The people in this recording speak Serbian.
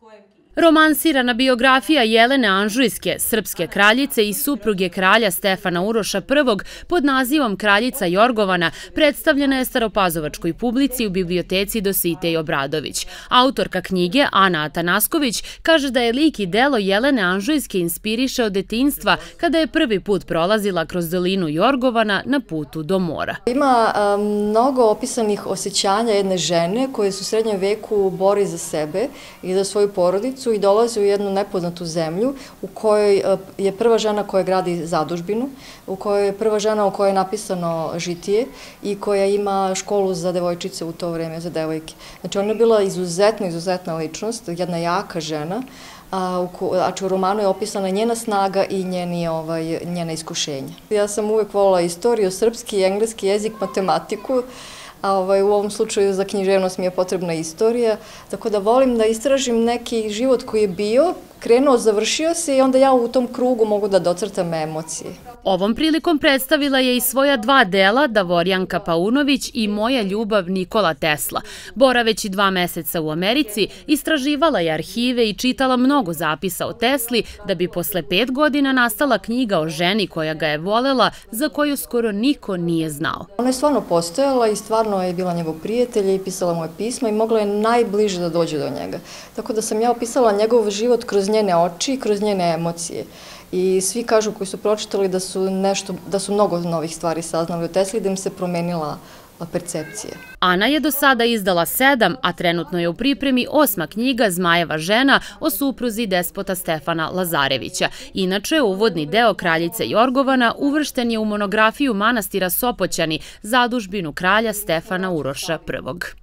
Romansirana biografija Jelene Anžujske, srpske kraljice i supruge kralja Stefana Uroša I pod nazivom Kraljica Jorgovana predstavljena je staropazovačkoj publici u biblioteci Dositej Obradović. Autorka knjige, Ana Atanasković, kaže da je lik i delo Jelene Anžujske inspiriše od detinjstva kada je prvi put prolazila kroz dolinu Jorgovana na putu do mora. Ima mnogo opisanih osjećanja jedne žene koje se u srednjem veku bori za sebe i za svoju porodicu i dolazi u jednu nepoznatu zemlju u kojoj je prva žena koja gradi zadužbinu, u kojoj je prva žena u kojoj je napisano žitije i koja ima školu za devojčice u to vreme, za devojke. Znači ona je bila izuzetna ličnost, jedna jaka žena, a u romanu je opisana njena snaga i njena iskušenja. Ja sam uvek volila istoriju, srpski, engleski jezik, matematiku, a u ovom slučaju za književnost mi je potrebna istorija, tako da volim da istražim neki život koji je bio, krenuo, završio se i onda ja u tom krugu mogu da docrtam emocije. Ovom prilikom predstavila je i svoja dva dela, Davorjanka Paunović i Moja ljubav Nikola Tesla. Boraveći 2 meseca u Americi, istraživala je arhive i čitala mnogo zapisa o Tesli, da bi posle 5 godina nastala knjiga o ženi koja ga je volela, za koju skoro niko nije znao. Ona je stvarno postojala i stvarno je bila njegov prijatelj i pisala mu je pisma i mogla je najbliže da dođe do njega. Tako da sam ja opisala njegov život kroz njene oči i kroz njene emocije. I svi kažu koji su pročitali da su mnogo novih stvari saznali o Tesli, da im se promenila percepcija. Ana je do sada izdala 7, a trenutno je u pripremi 8. knjiga Zmajeva žena o supruzi despota Stefana Lazarevića. Inače, uvodni deo Kraljice Jorgovana uvršten je u monografiju manastira Sopoćani, zadužbinu kralja Stefana Uroša I.